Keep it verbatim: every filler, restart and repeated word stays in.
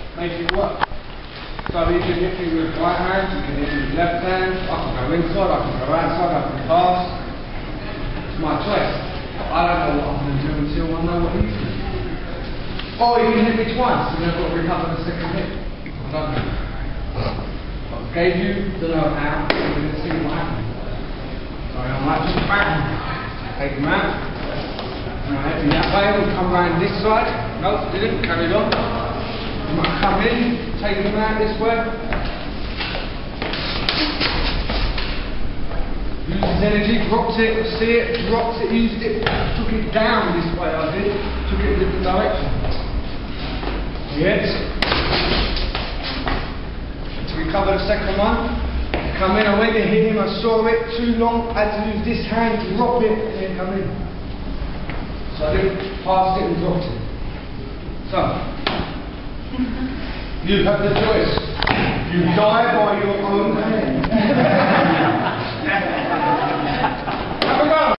make it work. So you can hit me with right hand, you can hit me with left hand, I can go inside, I can go outside, I can pass. It's my choice. I don't know what I'm going to do until I know what he's doing. Or you can hit me twice, and then I've got to recover the second hit. I don't know. I gave you the know-how, you're going to see what happens. So I'm like, just bang, take him out. And I hit me that way, we'll come round this side. Nope, didn't, carried on. You might come in, take him out this way. Used his energy, dropped it, see it, dropped it, used it, took it down this way I did, took it in a different direction. Yes. To recover the second one, come in, I went to hit him, I saw it too long, I had to use this hand to drop it and then come in. So I didn't pass it and dropped it. So, you have the choice. You die by your